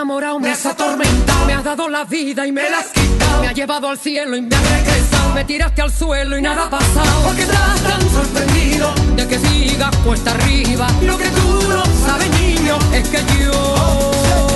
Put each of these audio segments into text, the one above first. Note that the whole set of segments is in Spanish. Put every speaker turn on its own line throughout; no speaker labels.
enamorado, me has atormentado, me has dado la vida y me la has quitado, me has llevado al cielo y me has regresado, me tiraste al suelo y nada ha pasado, porque estás tan sorprendido de que sigas cuesta arriba. Lo que tú no sabes, niño, es que yo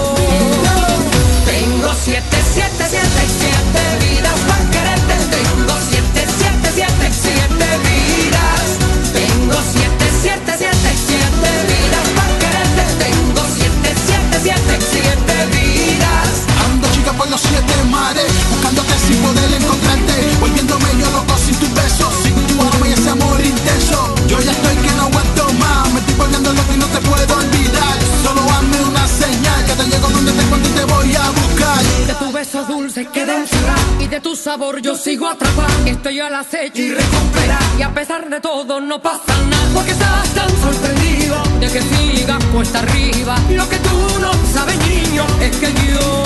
tengo 7, 7, 7, 7 vidas para quererte. Tengo 7, 7, 7, 7 vidas. Tengo 7, 7, 7, 7 vidas para quererte. Tengo 7, 7, 7, 7 vidas.
Ando chica por los 7 mares, buscándote sin poder encontrarte, volviéndome yo loco sin tus besos, sin tu alma y ese amor intenso. Yo ya estoy que no aguanto más, me estoy poniendo loco y no te puedo olvidar. Solo hazme una señal, que te llego donde te encuentro y te voy a buscar.
De tu beso dulce quedé encerrada y de tu sabor yo sigo atrapada. Estoy al acecho y recuperar, y a pesar de todo no pasa nada, porque estás tan sorprendido de que sigas cuesta arriba. Lo que tú no sabes, niño, es que yo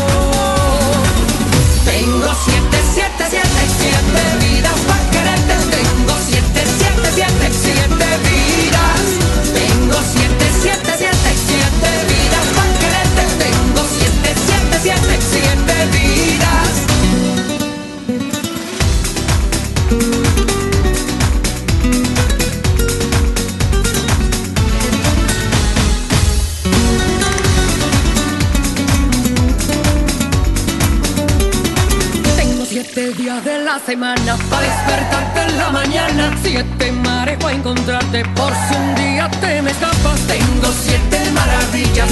tengo 7, 7, 7, 7 vidas para quererte. Tengo 7, 7, 7, 7 vidas. Tengo 7, 7, 7, 7 vidas para quererte. Tengo 7, 7, 7, 7 vidas. Tengo 7 días de la semana para despertarte en la mañana, 7 mares para encontrarte por si un día te me escapas. Tengo 7 maravillas